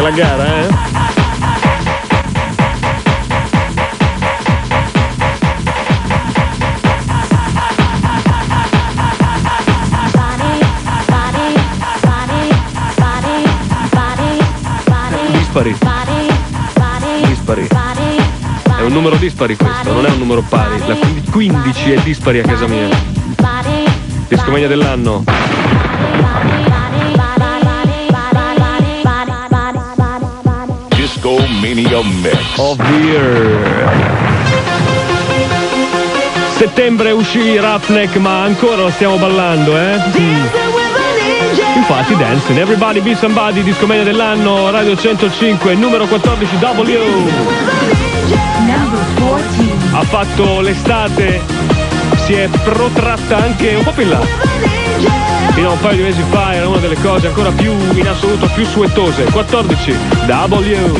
la gara, Dispari. È un numero dispari questo, non è un numero pari. La 15 è dispari a casa mia. Discomania dell'anno. Discomania Mix of the Year. Settembre uscì Roughneck, ma ancora lo stiamo ballando, Infatti, Dancing, Everybody Be Somebody, Discomania dell'anno, Radio 105, numero 14, W. Ha fatto l'estate, si è protratta anche un po' più in là. Fino a un paio di mesi fa era una delle cose ancora più, in assoluto, più suetose. 14, W.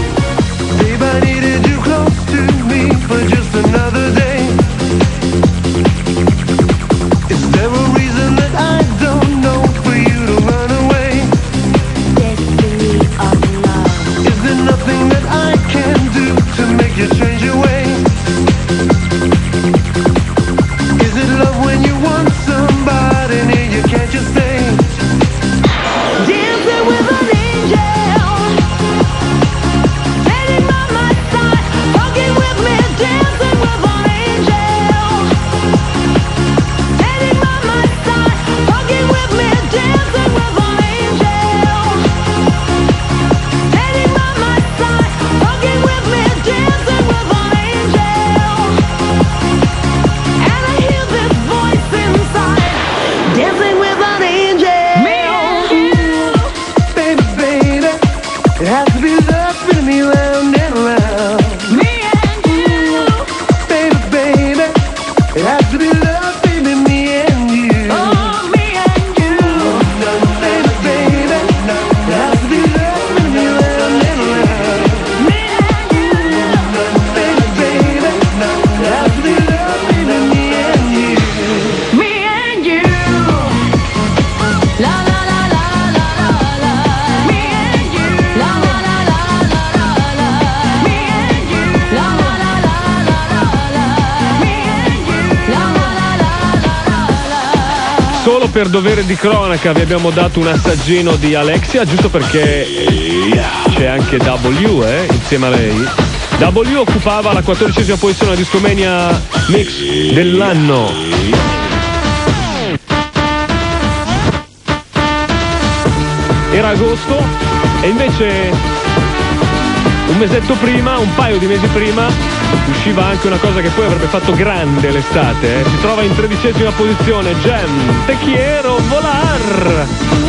Solo per dovere di cronaca vi abbiamo dato un assaggino di Alexia, giusto perché c'è anche W, insieme a lei. W occupava la 14ª posizione alla Discomania Mix dell'anno. Era agosto e invece un mesetto prima, un paio di mesi prima, usciva anche una cosa che poi avrebbe fatto grande l'estate. Si trova in 13ª posizione, Jam, Te Quiero Volar.